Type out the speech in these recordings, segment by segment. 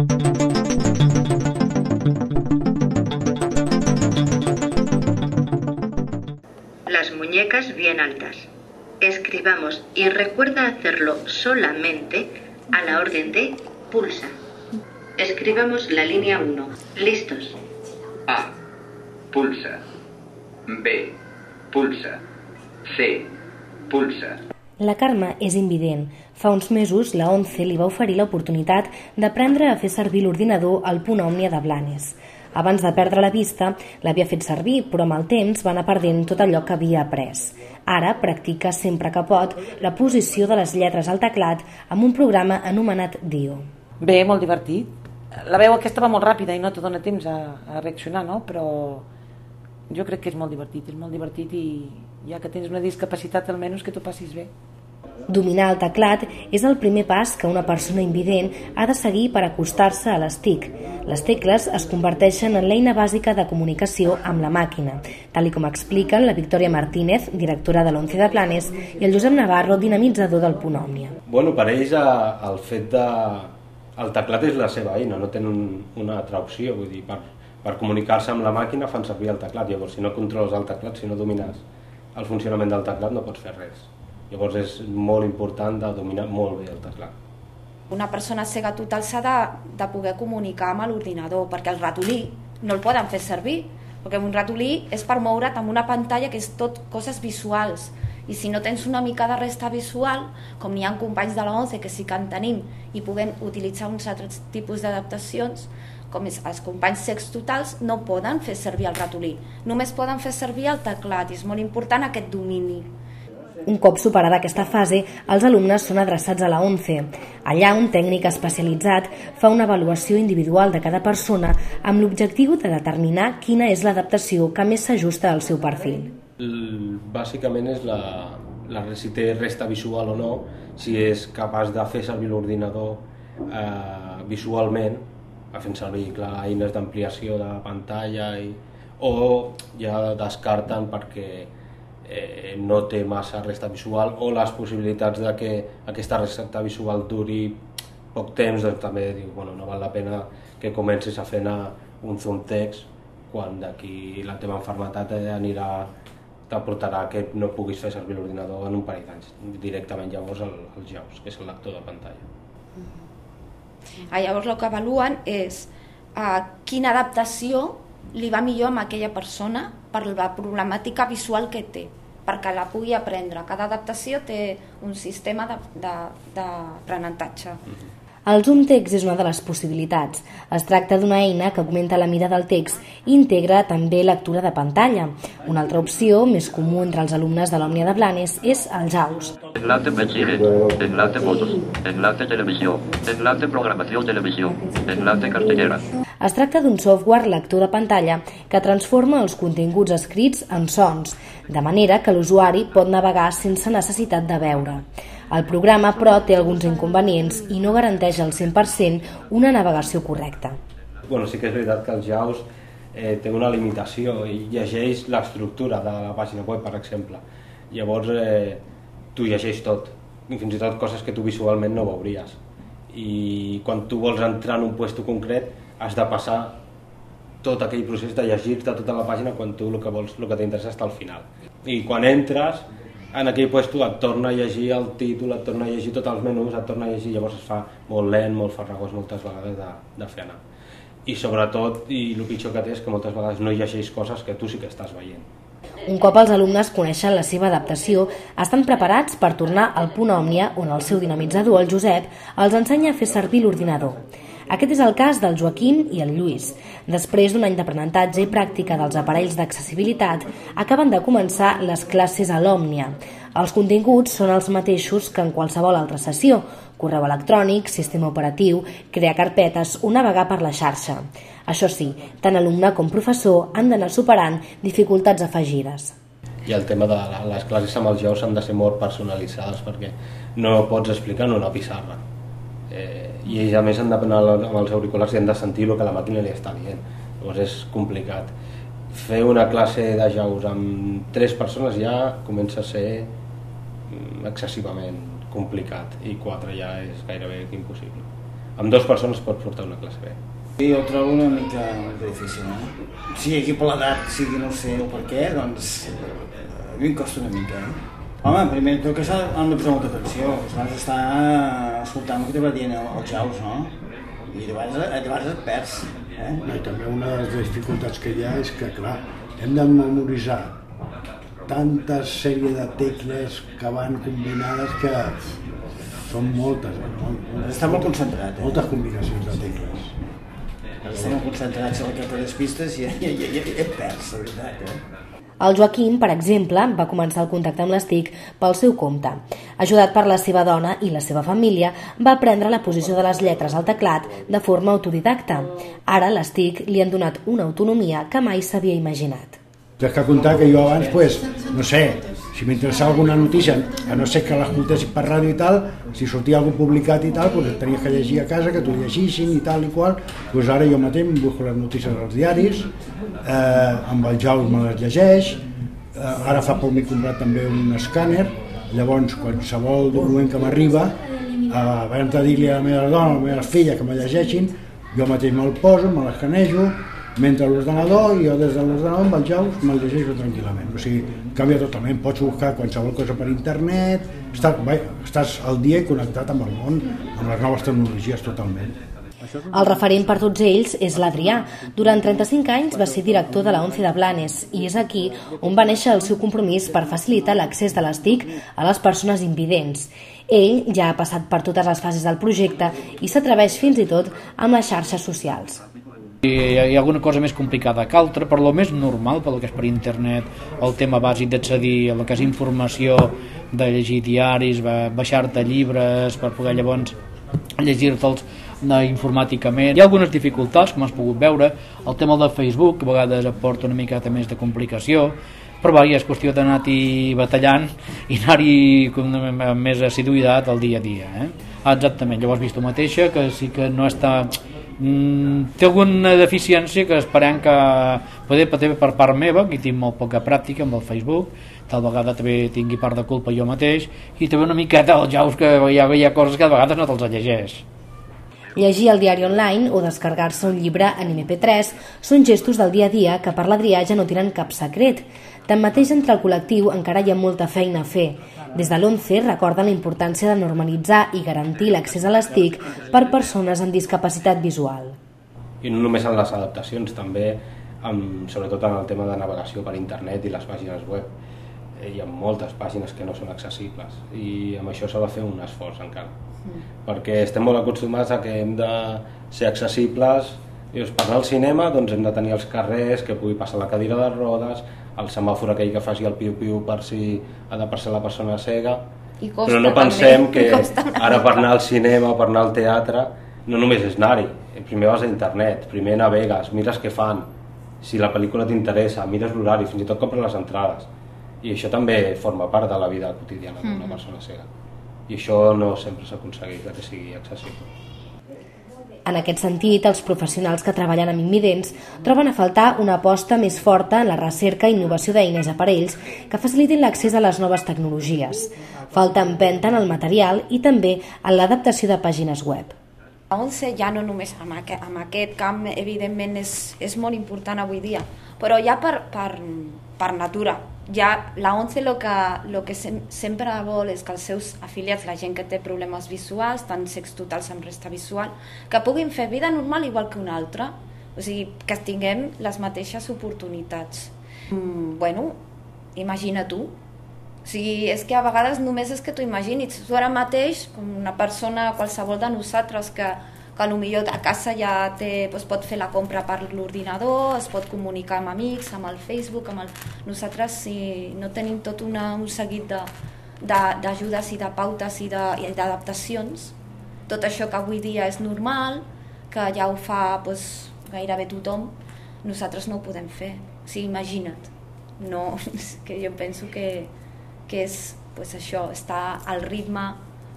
Las muñecas bien altas. Escribamos y recuerda hacerlo solamente a la orden de pulsa. Escribamos la línea 1. ¿Listos? A. Pulsa. B. Pulsa. C. Pulsa. La Carme és invident. Fa uns mesos, la ONCE li va oferir l'oportunitat d'aprendre a fer servir l'ordinador al Punt Òmnia de Blanes. Abans de perdre la vista, l'havia fet servir, però amb el temps va anar perdent tot allò que havia après. Ara practica sempre que pot la posició de les lletres al teclat amb un programa anomenat Dio. Bé, molt divertit. La veu aquesta va molt ràpida i no te dona temps a reaccionar, no? Però jo crec que és molt divertit i ja que tens una discapacitat almenys que t'ho passis bé. Dominar el teclat és el primer pas que una persona invident ha de seguir per acostar-se a les TIC. Les tecles es converteixen en l'eina bàsica de comunicació amb la màquina, tal com expliquen la Victòria Martínez, directora de l'ONCE de Blanes, i el Josep Navarro, dinamitzador del Punt Òmnia. Bueno, per ells el fet de... El teclat és la seva eina, no tenen una altra opció, vull dir, per comunicar-se amb la màquina fan servir el teclat. Llavors, si no controles el teclat, si no domines el funcionament del teclat, no pots fer res. Llavors és molt important de dominar molt bé el teclat. Una persona cega total s'ha de poder comunicar amb l'ordinador, perquè el ratolí no el poden fer servir, perquè un ratolí és per moure't amb una pantalla que és tot coses visuals, i si no tens una mica de resta visual, com n'hi ha companys de la ONCE que sí que en tenim i puguem utilitzar uns altres tipus d'adaptacions, com els companys cecs totals, no poden fer servir el ratolí, només poden fer servir el teclat, i és molt important aquest domini. Un cop superada aquesta fase, els alumnes són adreçats a la ONCE. Allà, un tècnic especialitzat fa una avaluació individual de cada persona amb l'objectiu de determinar quina és l'adaptació que més s'ajusta al seu perfil. Bàsicament és si té resta visual o no, si és capaç de fer servir l'ordinador visualment, fent servir eines d'ampliació de pantalla, o ja descarten perquè no té massa resta visual, o les possibilitats de que aquesta resta visual duri poc temps, doncs també diu, bueno, no val la pena que comencis a fer un zoom text quan d'aquí la teva malaltia t'aportarà que no puguis fer servir l'ordinador en un parell d'anys, directament llavors el JAWS, que és el lector de pantalla. Llavors el que avaluen és quina adaptació li va millor a aquella persona per la problemàtica visual que té, perquè la pugui aprendre. Cada adaptació té un sistema d'aprenentatge. El zoom text és una de les possibilitats. Es tracta d'una eina que augmenta la mida del text i integra també lectura de pantalla. Una altra opció, més comú entre els alumnes de l'Òmnia de Blanes, és el JAWS. Enlace mensaje, enlace fotos, enlace televisió, enlace programació televisió, enlace cartellera. Es tracta d'un software lector de pantalla que transforma els continguts escrits en sons, de manera que l'usuari pot navegar sense necessitat de veure. El programa, però, té alguns inconvenients i no garanteix al 100% una navegació correcta. Bueno, sí que és veritat que el JAWS té una limitació i llegeix l'estructura de la pàgina web, per exemple. Llavors, tu llegeix tot, i fins i tot coses que tu visualment no veuries. I quan tu vols entrar en un lloc concret, has de passar tot aquell procés de llegir-te tota la pàgina quan tu el que t'interessa està al final. I quan entres, en aquell lloc et torna a llegir el títol, et torna a llegir tots els menús, et torna a llegir, llavors es fa molt lent, molt farragós moltes vegades de fer anar. I sobretot, i el pitjor que té és que moltes vegades no llegeix coses que tu sí que estàs veient. Un cop els alumnes coneixen la seva adaptació, estan preparats per tornar al Punt Òmnia, on el seu dinamitzador, el Josep, els ensenya a fer servir l'ordinador. Aquest és el cas del Joaquim i el Lluís. Després d'un any d'aprenentatge i pràctica dels aparells d'accessibilitat, acaben de començar les classes a l'Òmnia. Els continguts són els mateixos que en qualsevol altra sessió: correu electrònic, sistema operatiu, crear carpetes o navegar per la xarxa. Això sí, tant alumne com professor han d'anar superant dificultats afegides. I el tema de les classes amb els JAWS han de ser molt personalitzades perquè no pots explicar en una pissarra. I ells a més han d'anar amb els auriculars i han de sentir el que la màquina li està dient. Llavors és complicat. Fer una classe de JAWS amb 3 persones ja comença a ser excessivament complicat i 4 ja és gairebé impossible. amb 2 persones pots portar una classe bé. Jo ho trobo una mica difícil, sigui aquí per l'edat, sigui no sé o per què, doncs a mi em costa una mica, Home, primer de tot que s'han de posar molta atenció, s'han d'estar escoltant el que t'ha dient els jaus, I llavors et perds, I també una de les dificultats que hi ha és que, clar, hem de memoritzar tantes sèries de tecles que van combinades que són moltes, Està molt concentrat, moltes combinacions de tecles. Estem molt concentrats en el que les pistes i et perds, la veritat, El Joaquim, per exemple, va començar el contacte amb les TIC pel seu compte. Ajudat per la seva dona i la seva família, va aprendre la posició de les lletres al teclat de forma autodidacta. Ara les TIC li han donat una autonomia que mai s'havia imaginat. Tens que comptar que jo abans, no sé, si m'interessava alguna notícia, a no ser que l'escoltessis per ràdio i tal, si sortia algú publicat i tal, tenies que llegir a casa, que t'ho llegissin i tal i qual, ara jo mateix em busco les notícies als diaris, amb el Jaus me les llegeix, ara fa poc m'he comprat també un escàner, llavors qualsevol document que m'arriba, abans de dir-li a la meva dona, a la meva filla que me llegeixin, jo mateix me'l poso, me l'escanejo, mentre l'ordenador, i jo des de l'ordenador amb el Jaus me'l llegeixo tranquil·lament. O sigui, canvia totalment, pots buscar qualsevol cosa per internet, estàs al dia i connectat amb el món, amb les noves tecnologies totalment. El referent per tots ells és l'Adrià. Durant 35 anys va ser director de la ONCE de Blanes i és aquí on va néixer el seu compromís per facilitar l'accés de les TIC a les persones invidents. Ell ja ha passat per totes les fases del projecte i s'atreveix fins i tot amb les xarxes socials. Hi ha alguna cosa més complicada que altra, però el més normal, pel que és per internet, el tema bàsic d'accedir a el que és informació, de llegir diaris, baixar-te llibres per poder llavors llegir-te'ls informàticament. Hi ha algunes dificultats, com has pogut veure, el tema del Facebook, que a vegades aporta una miqueta més de complicació, però és qüestió d'anar-hi batallant i anar-hi amb més assiduïtat al dia a dia. Exactament, llavors vist tu mateixa que sí que no està... té alguna deficiència que esperem que poder per part meva, que tinc molt poca pràctica amb el Facebook, tal vegada també tingui part de culpa jo mateix, i també una miqueta el Jaus, que hi ha coses que a vegades no te'ls llegeix. Llegir el diari online o descarregar-se un llibre en MP3 són gestos del dia a dia que per l'Adrià ja no tenen cap secret. Tanmateix, entre el col·lectiu encara hi ha molta feina a fer. Des de l'ONCE recorden la importància de normalitzar i garantir l'accés a les TIC per persones amb discapacitat visual. I no només en les adaptacions, també sobretot en el tema de navegació per internet i les pàgines web. Hi ha moltes pàgines que no són accessibles i amb això s'ha de fer un esforç encara, perquè estem molt acostumats a que hem de ser accessibles. Per anar al cinema doncs hem de tenir els carrers, que pugui passar la cadira de rodes, el semàfor aquell que faci el piu-piu per si ha de passar la persona cega, però no pensem que ara per anar al cinema o per anar al teatre no només és anar-hi, primer vas a internet, primer navegues, mires què fan, si la pel·lícula t'interessa, mires l'horari, fins i tot compres les entrades, i això també forma part de la vida quotidiana d'una persona cega, i això no sempre s'aconsegueix que sigui accessible. En aquest sentit, els professionals que treballen amb invidents troben a faltar una aposta més forta en la recerca i innovació d'eines i aparells que facilitin l'accés a les noves tecnologies. Falta empenta en el material i també en l'adaptació de pàgines web. La ONCE ja no només amb aquest camp, evidentment és molt important avui dia, però ja per natura. Ja la ONCE el que sempre vol és que els seus afiliats, la gent que té problemes visuals, tant cecs totals amb resta visual, que puguin fer vida normal igual que una altra, o sigui, que tinguem les mateixes oportunitats. Bueno, imagina tu. O sigui, és que a vegades només és que t'ho imaginis. Tu ara mateix, com una persona, qualsevol de nosaltres que potser a casa ja pot fer la compra per l'ordinador, es pot comunicar amb amics, amb el Facebook, nosaltres si no tenim tot un seguit d'ajudes i de pautes i d'adaptacions, tot això que avui dia és normal, que ja ho fa gairebé tothom, nosaltres no ho podem fer. O sigui, imagina't. No, que jo penso que és això, estar al ritme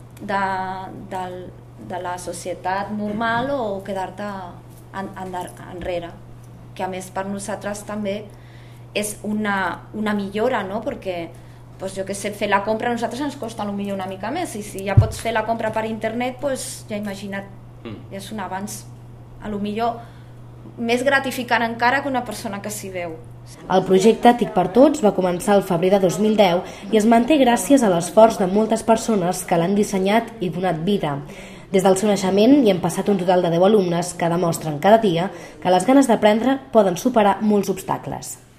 de la societat normal o quedar-te enrere, que a més per nosaltres també és una millora, no? Perquè jo que sé, fer la compra a nosaltres ens costa potser una mica més, i si ja pots fer la compra per internet, ja imagina't I és un avanç, a lo millor més gratificant encara que una persona que s'hi veu. El projecte TIC per Tots va començar el febrer de 2010 i es manté gràcies a l'esforç de moltes persones que l'han dissenyat i donat vida. Des del seu naixement hi han passat un total de 10 alumnes que demostren cada dia que les ganes d'aprendre poden superar molts obstacles.